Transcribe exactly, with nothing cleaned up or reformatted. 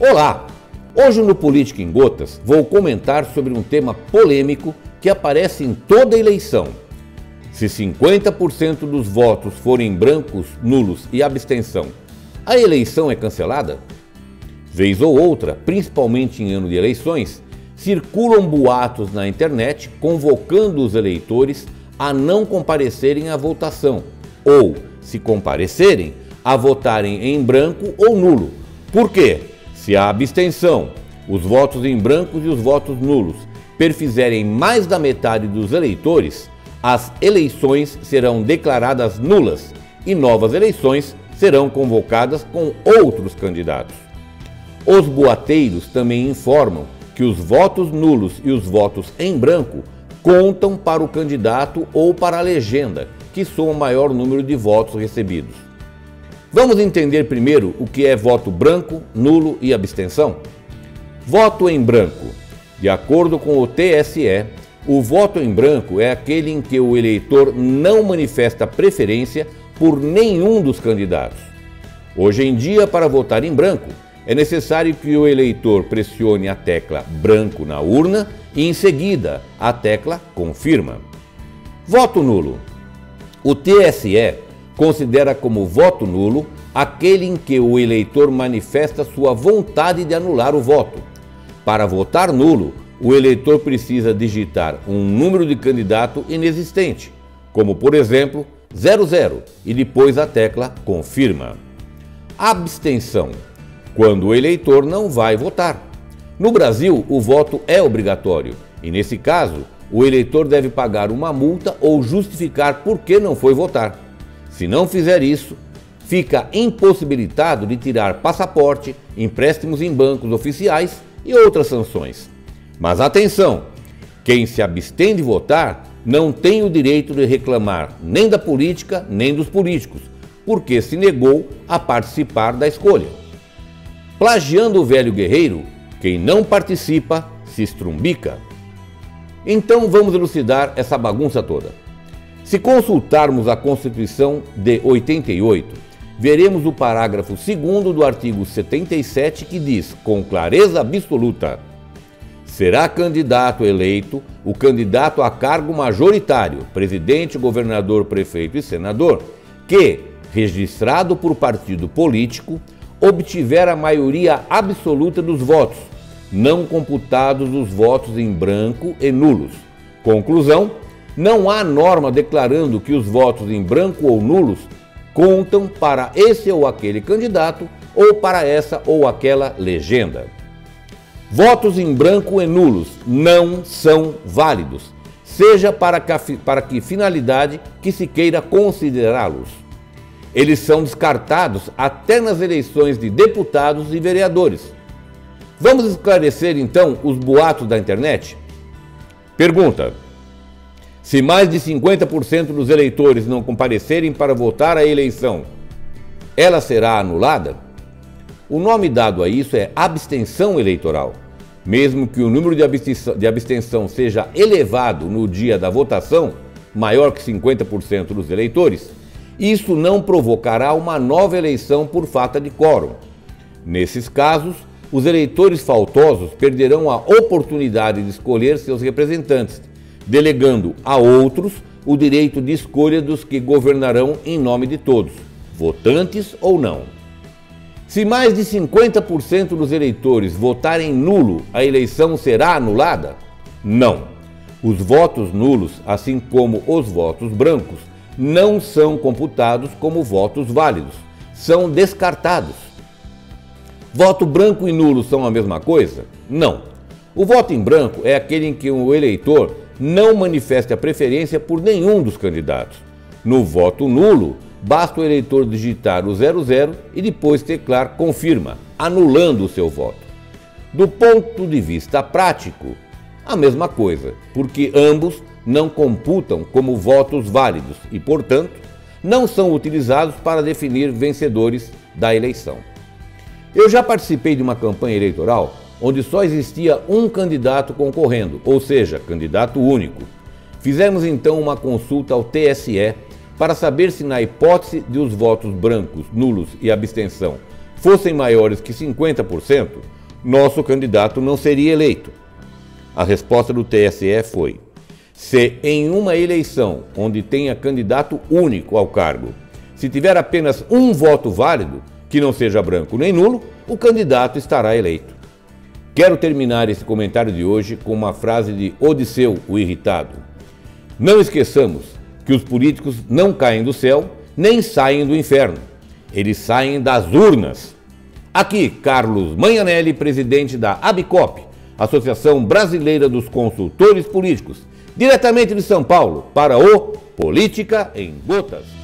Olá! Hoje no Política em Gotas vou comentar sobre um tema polêmico que aparece em toda eleição. Se cinquenta por cento dos votos forem brancos, nulos e abstenção, a eleição é cancelada? Vez ou outra, principalmente em ano de eleições, circulam boatos na internet convocando os eleitores a não comparecerem à votação ou, se comparecerem, a votarem em branco ou nulo. Por quê? Se a abstenção, os votos em brancos e os votos nulos perfizerem mais da metade dos eleitores, as eleições serão declaradas nulas e novas eleições serão convocadas com outros candidatos. Os boateiros também informam que os votos nulos e os votos em branco contam para o candidato ou para a legenda, que soma o maior número de votos recebidos. Vamos entender primeiro o que é voto branco, nulo e abstenção? Voto em branco. De acordo com o T S E, o voto em branco é aquele em que o eleitor não manifesta preferência por nenhum dos candidatos. Hoje em dia, para votar em branco, é necessário que o eleitor pressione a tecla branco na urna e, em seguida, a tecla confirma. Voto nulo. O T S E considera como voto nulo aquele em que o eleitor manifesta sua vontade de anular o voto. Para votar nulo, o eleitor precisa digitar um número de candidato inexistente, como por exemplo zero zero, e depois a tecla confirma. Abstenção. Quando o eleitor não vai votar. No Brasil, o voto é obrigatório e, nesse caso, o eleitor deve pagar uma multa ou justificar por que não foi votar. Se não fizer isso, fica impossibilitado de tirar passaporte, empréstimos em bancos oficiais e outras sanções. Mas atenção! Quem se abstém de votar não tem o direito de reclamar nem da política nem dos políticos, porque se negou a participar da escolha. Plagiando o velho guerreiro, quem não participa se estrumbica. Então vamos elucidar essa bagunça toda. Se consultarmos a Constituição de oitenta e oito, veremos o parágrafo segundo do artigo setenta e sete que diz, com clareza absoluta: será candidato eleito o candidato a cargo majoritário, presidente, governador, prefeito e senador, que, registrado por partido político, obtiver a maioria absoluta dos votos, não computados os votos em branco e nulos. Conclusão: não há norma declarando que os votos em branco ou nulos contam para esse ou aquele candidato ou para essa ou aquela legenda. Votos em branco e nulos não são válidos, seja para que, para que finalidade que se queira considerá-los. Eles são descartados até nas eleições de deputados e vereadores. Vamos esclarecer então os boatos da internet? Pergunta: se mais de cinquenta por cento dos eleitores não comparecerem para votar a eleição, ela será anulada? O nome dado a isso é abstenção eleitoral. Mesmo que o número de abstenção, de abstenção seja elevado no dia da votação, maior que cinquenta por cento dos eleitores, isso não provocará uma nova eleição por falta de quórum. Nesses casos, os eleitores faltosos perderão a oportunidade de escolher seus representantes, delegando a outros o direito de escolha dos que governarão em nome de todos, votantes ou não. Se mais de cinquenta por cento dos eleitores votarem nulo, a eleição será anulada? Não. Os votos nulos, assim como os votos brancos, não são computados como votos válidos, são descartados. Voto branco e nulo são a mesma coisa? Não. O voto em branco é aquele em que o eleitor não manifesta preferência por nenhum dos candidatos. No voto nulo, basta o eleitor digitar o zero zero e depois teclar confirma, anulando o seu voto. Do ponto de vista prático, a mesma coisa, porque ambos não computam como votos válidos e, portanto, não são utilizados para definir vencedores da eleição. Eu já participei de uma campanha eleitoral onde só existia um candidato concorrendo, ou seja, candidato único. Fizemos então uma consulta ao T S E para saber se, na hipótese de os votos brancos, nulos e abstenção fossem maiores que cinquenta por cento, nosso candidato não seria eleito. A resposta do T S E foi: se em uma eleição onde tenha candidato único ao cargo, se tiver apenas um voto válido, que não seja branco nem nulo, o candidato estará eleito. Quero terminar esse comentário de hoje com uma frase de Odisseu, o Irritado. Não esqueçamos que os políticos não caem do céu, nem saem do inferno. Eles saem das urnas. Aqui, Carlos Magnanelli, presidente da ABCOP, Associação Brasileira dos Consultores Políticos, diretamente de São Paulo, para o Política em Gotas.